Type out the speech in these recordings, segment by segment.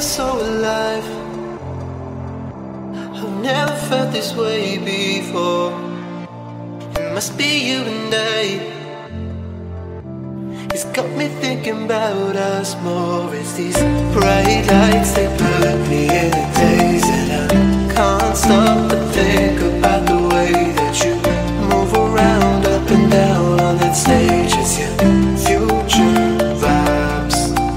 so alive. I've never felt this way before. It must be you and I. It's got me thinking about us more. It's these bright lights, they put me in a daze, and I can't stop but think about the way that you move around, up and down on that stage. It's your future vibes.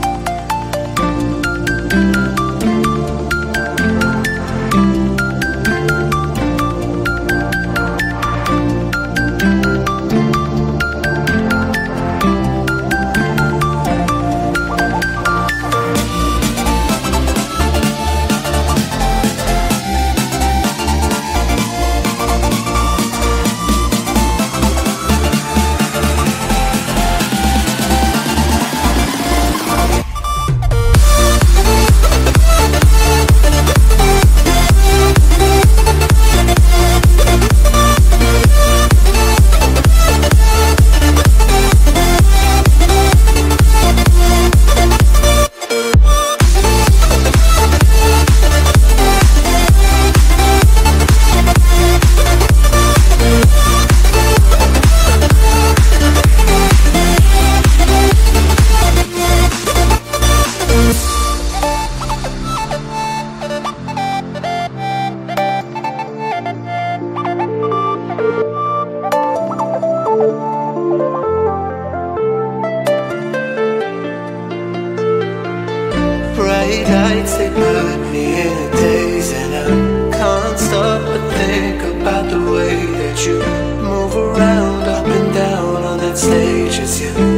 Bright lights, they put me in a daze, and I can't stop but think about the way that you move around, up and down on that stage. It's you.